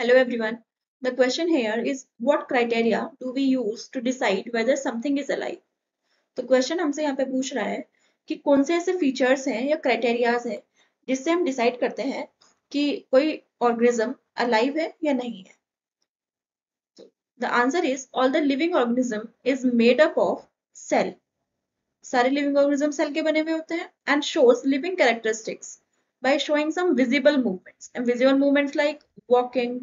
Hello everyone. The question here is what criteria do we use to decide whether something is alive? तो question हमसे यहाँ पे पूछ रहा है कि कौन से ऐसे फीचर्स हैं या क्राइटेरियाज हैं जिससे हम डिसाइड करते हैं कि कोई ऑर्गेनिज्म अलाइव है या नहीं है. The answer is all the living organism is made up of cell. सारे लिविंग ऑर्गेनिज्म सेल के बने हुए होते हैं and shows living characteristics by showing some visible movements. And visible movements like walking,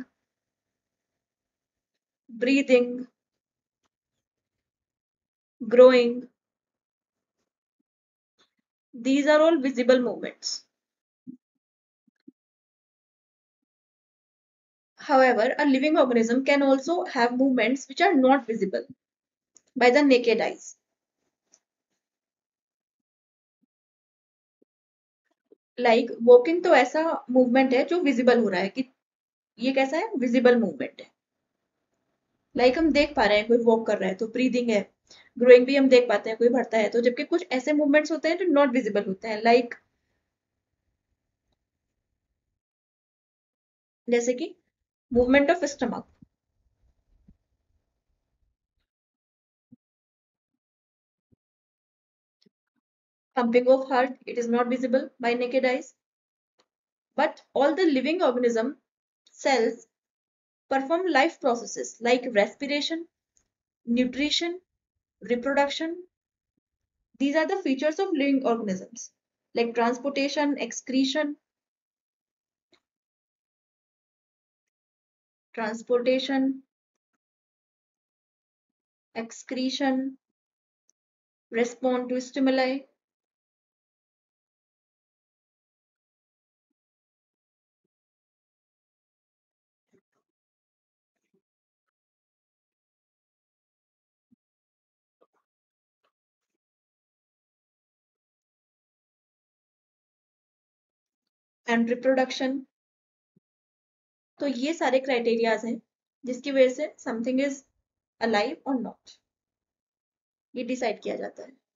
breathing, growing. These are all visible movements. However, a living organism can also have movements which are not visible by the naked eyes. Like walking तो ऐसा movement है जो visible हो रहा है कि ये कैसा है visible movement है. Like हम देख पा रहे हैं कोई walk कर रहा है तो breathing है. Growing भी हम देख पाते हैं कोई बढ़ता है तो जबकि कुछ ऐसे movements होते हैं जो not visible होते हैं like जैसे कि movement of stomach. Pumping of heart, it is not visible by naked eyes. But all the living organism cells perform life processes like respiration, nutrition, reproduction. These are the features of living organisms like transportation, excretion, respond to stimuli, and reproduction. तो ये सारे criterias हैं जिसकी वजह से something is alive और not ये decide किया जाता है.